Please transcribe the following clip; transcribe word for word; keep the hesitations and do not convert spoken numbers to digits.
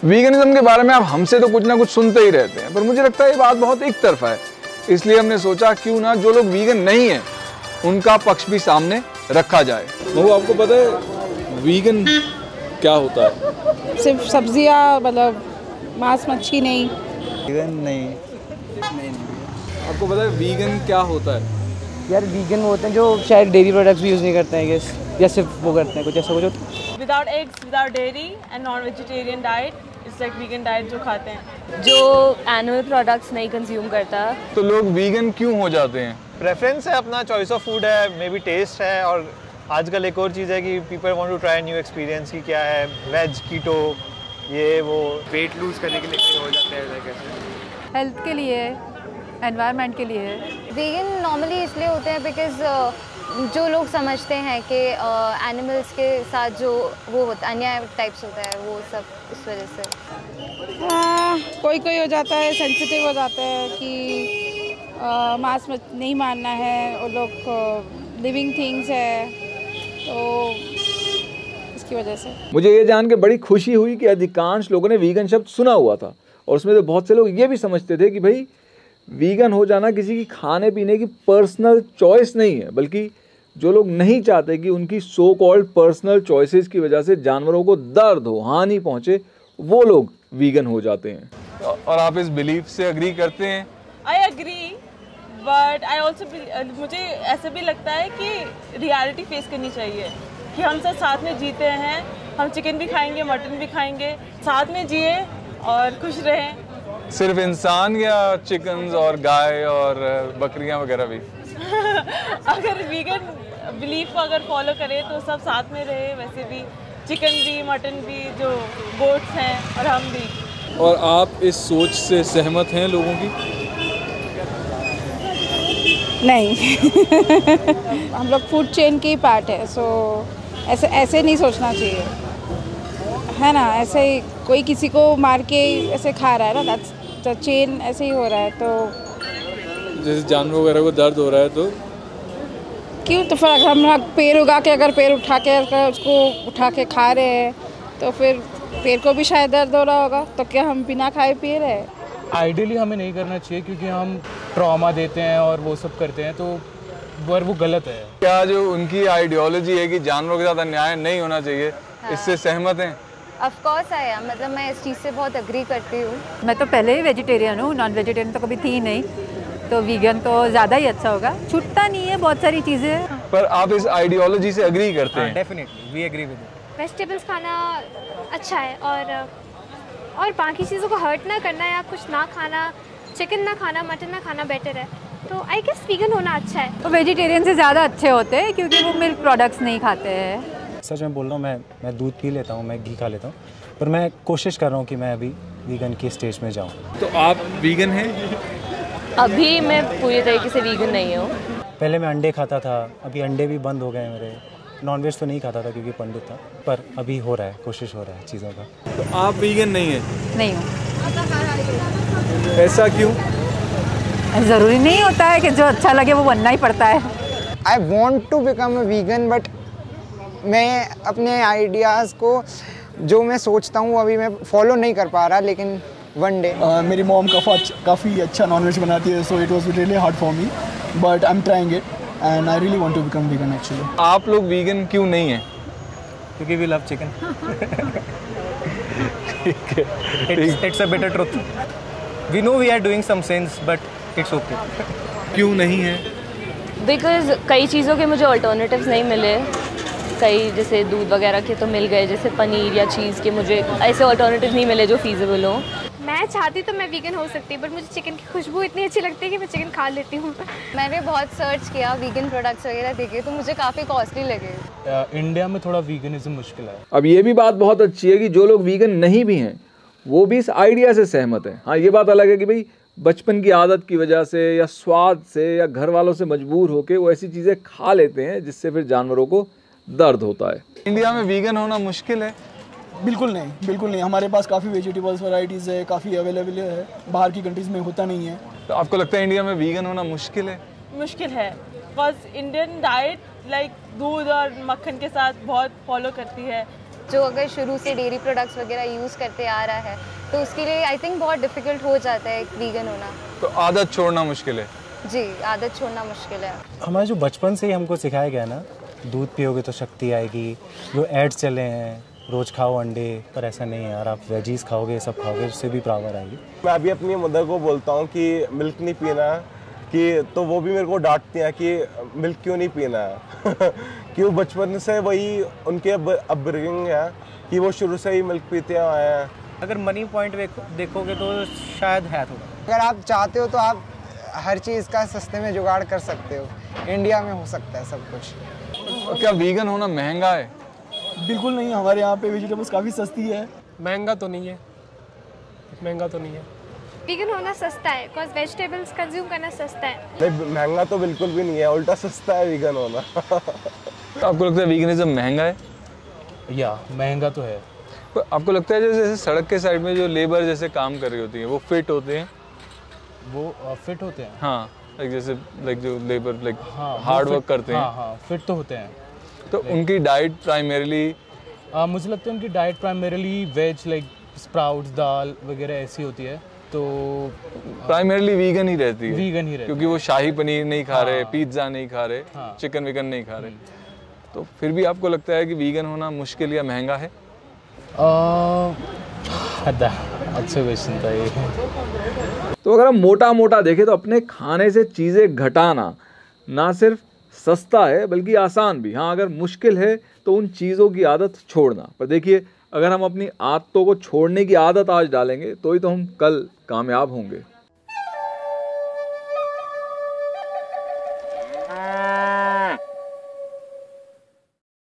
Veganism के बारे में आप हमसे तो कुछ ना कुछ सुनते ही रहते हैं, पर मुझे लगता है ये बात बहुत एक तरफा है। इसलिए हमने सोचा क्यों ना जो लोग वीगन नहीं हैं उनका पक्ष भी सामने रखा जाए। वो आपको पता है वीगन क्या होता है? सिर्फ सब्जियां, मतलब मांस मच्छी नहीं। वीगन नहीं नहीं आपको पता है वीगन क्या होता है? यार वीगन वो होते हैं जो शायद डेयरी प्रोडक्ट्स भी यूज़ नहीं करते हैं, गेस, या सिर्फ वो करते हैं कुछ ऐसा कुछ। Without eggs, without dairy and non vegetarian diet, it's like vegan diet जो खाते हैं, जो एनिमल प्रोडक्ट्स नहीं कंज्यूम करता। तो लोग वीगन क्यों हो जाते हैं? प्रेफरेंस है, अपना चॉइस ऑफ फूड है, मे बी टेस्ट है, और आजकल एक और चीज़ है कि people want to try new experience की क्या है, वेज, कीटो, ये वो। वेट लूज करने के लिए कहीं हो जाते हैं कैसे, हेल्थ के लिए, एनवायरनमेंट के लिए। वीगन नॉर्मली इसलिए होते हैं बिकॉज जो लोग समझते हैं कि एनिमल्स के साथ जो वो होता है अन्याय टाइप्स होता है, वो सब इस वजह से। हाँ, कोई कोई हो जाता है, सेंसिटिव हो जाता है कि मांस नहीं मानना है, और लोग लिविंग थिंग्स है, तो इसकी वजह से। मुझे ये जान के बड़ी खुशी हुई कि अधिकांश लोगों ने वीगन शब्द सुना हुआ था, और उसमें से बहुत से लोग ये भी समझते थे कि भाई वीगन हो जाना किसी की खाने पीने की पर्सनल चॉइस नहीं है, बल्कि जो लोग नहीं चाहते कि उनकी सो कॉल्ड पर्सनल चॉइसेस की वजह से जानवरों को दर्द हो, हानि पहुंचे, वो लोग वीगन हो जाते हैं। और आप इस बिलीफ से एग्री करते हैं? I agree, but I also, मुझे ऐसा भी लगता है कि रियलिटी फेस करनी चाहिए कि हम सब साथ में जीते हैं, हम चिकन भी खाएंगे, मटन भी खाएंगे, साथ में जिए और खुश रहें। सिर्फ इंसान या चिकन्स और गाय और बकरियां वगैरह भी? अगर वीगन बिलीफ को अगर फॉलो करें तो सब साथ में रहे, वैसे भी चिकन भी, मटन भी, जो गोट्स हैं, और हम भी। और आप इस सोच से सहमत हैं लोगों की? नहीं हम लोग फूड चेन के ही पार्ट है, सो ऐसे ऐसे नहीं सोचना चाहिए, है ना। ऐसे ही कोई किसी को मार के ऐसे खा रहा है ना, दैट्स चेन, ऐसे ही हो रहा है। तो जैसे जानवर वगैरह को दर्द हो रहा है तो क्यों, तो फिर अगर हम पेड़ उगा के अगर पेड़ उठा के अगर उसको उठा के खा रहे हैं तो फिर पेड़ को भी शायद दर्द हो रहा होगा, तो क्या हम बिना खाए पी रहे हैं? आइडियली हमें नहीं करना चाहिए क्योंकि हम ट्रॉमा देते हैं और वो सब करते हैं, तो पर वो गलत है। क्या जो उनकी आइडियोलॉजी है कि जानवरों के साथ अन्याय नहीं होना चाहिए, हाँ, इससे सहमत हैं? ऑफ कोर्स आया, मतलब मैं इस चीज़ से बहुत एग्री करती हूँ। मैं तो पहले ही वेजिटेरियन हूँ, नॉन वेजिटेरियन तो कभी थी नहीं, तो वीगन तो ज़्यादा ही अच्छा होगा। छूटता नहीं है बहुत सारी चीज़ें। पर आप इस आइडियोलॉजी से एग्री करते हैं? Definitely we agree with it. Vegetables खाना अच्छा है, और और बाकी चीज़ों को हर्ट ना करना या कुछ ना खाना, चिकन ना खाना, मटन ना खाना बेटर है, तो आई गेस वीगन होना अच्छा है। तो वेजिटेरियन से ज़्यादा अच्छे होते हैं क्योंकि वो मिल्क प्रोडक्ट्स नहीं खाते हैं। सच में बोल रहा हूँ, मैं मैं दूध पी लेता हूँ, मैं घी खा लेता हूँ, पर मैं कोशिश कर रहा हूँ कि मैं अभी वीगन की स्टेज में जाऊँ। तो आप वीगन हैं? अभी मैं पूरी तरीके से वीगन नहीं हूँ। पहले मैं अंडे खाता था, अभी अंडे भी बंद हो गए मेरे। नॉनवेज तो नहीं खाता था क्योंकि पंडित था, पर अभी हो रहा है, कोशिश हो रहा है चीज़ों का। तो आप वीगन नहीं हैं? नहीं हूँ। ऐसा क्यों? ज़रूरी नहीं होता है कि जो अच्छा लगे वो बनना ही पड़ता है। I want to become a vegan, but मैं अपने आइडियाज़ को, जो मैं सोचता हूँ, अभी मैं फॉलो नहीं कर पा रहा, लेकिन वन डे। uh, मेरी मॉम काफ़ी अच्छा नॉनवेज बनाती है, so it was really hard for me, but I am trying it and I really want to become vegan actually. आप लोग वीगन क्यों नहीं हैं? क्योंकि we love chicken. It's a bitter truth. We know we are doing some sins, but it's okay. क्यों नहीं है? Because कई चीज़ों के मुझे अल्टरनेटिव्स नहीं मिले, कई जैसे दूध वगैरह के तो मिल गए, जैसे पनीर या चीज़ के मुझे ऐसे अल्टरनेटिव नहीं मिले जो फीजिबल हो। मैं चाहती तो मैं वीगन हो सकती, बट मुझे चिकन की खुशबू इतनी अच्छी लगती है कि मैं चिकन खा लेती हूँ। मैंने बहुत सर्च किया, वीगन प्रोडक्ट्स वगैरह देखे, तो मुझे काफ़ी कॉस्टली लगे। इंडिया में थोड़ा वीगनिज्म मुश्किल है। अब ये भी बात बहुत अच्छी है कि जो लोग वीगन नहीं भी हैं वो भी इस आइडिया से सहमत हैं। हाँ, ये बात अलग है कि भाई बचपन की आदत की वजह से या स्वाद से या घर वालों से मजबूर होकर वो ऐसी चीज़ें खा लेते हैं जिससे फिर जानवरों को दर्द होता है। इंडिया में वीगन होना मुश्किल है? बिल्कुल नहीं, बिल्कुल नहीं। हमारे पास काफ़ी वेजिटेबल्स वैरायटीज़ है, काफ़ी अवेलेबल है, बाहर की कंट्रीज़ में होता नहीं है। तो आपको लगता है इंडिया में वीगन होना मुश्किल है? मुश्किल है, बिकॉज इंडियन डाइट लाइक दूध और मक्खन के साथ बहुत फॉलो करती है जो अगर शुरू से डेयरी प्रोडक्ट्स वगैरह यूज़ करते आ रहा है तो उसके लिए आई थिंक बहुत डिफ़िकल्ट हो जाता है वीगन होना। तो आदत छोड़ना मुश्किल है? जी, आदत छोड़ना मुश्किल है। हमारे जो बचपन से ही हमको सिखाया गया ना, दूध पियोगे तो शक्ति आएगी, जो एड्स चले हैं रोज़ खाओ अंडे, पर ऐसा नहीं है यार, आप वेजीज खाओगे, सब खाओगे, उससे भी पावर आएगी। मैं अभी अपनी मदर को बोलता हूँ कि मिल्क नहीं पीना, कि तो वो भी मेरे को डांटती हैं कि मिल्क क्यों नहीं पीना है कि वो बचपन से वही उनके अपब्रिंगिंग है कि वो शुरू से ही मिल्क पीते आए हैं। अगर मनी पॉइंट देखोगे तो शायद है थोड़ा। अगर आप चाहते हो तो आप हर चीज़ का सस्ते में जुगाड़ कर सकते हो, इंडिया में हो सकता है सब कुछ। क्या वीगन होना महंगा है? बिल्कुल नहीं, हमारे यहाँ पे वेजिटेबल्स काफ़ी सस्ती है। महंगा तो नहीं है, महंगा तो नहीं है। वीगन होना सस्ता है, बिकॉज वेजिटेबल्स कंज्यूम करना सस्ता है। नहीं, महंगा तो बिल्कुल भी नहीं है, उल्टा सस्ता है वीगन होना। तो आपको लगता है वीगनिज्म महंगा है? या महंगा तो है। तो आपको लगता है जैसे सड़क के साइड में जो लेबर जैसे काम कर रही होती है वो फिट होते हैं? वो फिट होते हैं? हाँ, लाइक जैसे लाइक जो लेबर लाइक हाँ, हार्ड वर्क करते हैं। हाँ हाँ फिट तो होते हैं। तो उनकी डाइट प्राइमरीली मुझे लगता है उनकी diet primarily veg like sprouts, दाल वगैरह ऐसी होती है। तो प्राइमरीली वीगन ही रहती है। वीगन ही रहती है क्योंकि वो शाही पनीर नहीं खा रहे, हाँ, पिज्ज़ा नहीं खा रहे, हाँ, चिकन विकन नहीं खा रहे। तो फिर भी आपको लगता है कि वीगन होना मुश्किल या महंगा है? अच्छा क्वेश्चन था ये। तो अगर हम मोटा मोटा देखें तो अपने खाने से चीज़ें घटाना ना सिर्फ सस्ता है बल्कि आसान भी। हाँ, अगर मुश्किल है तो उन चीज़ों की आदत छोड़ना। पर देखिए, अगर हम अपनी आदतों को छोड़ने की आदत आज डालेंगे तो ही तो हम कल कामयाब होंगे।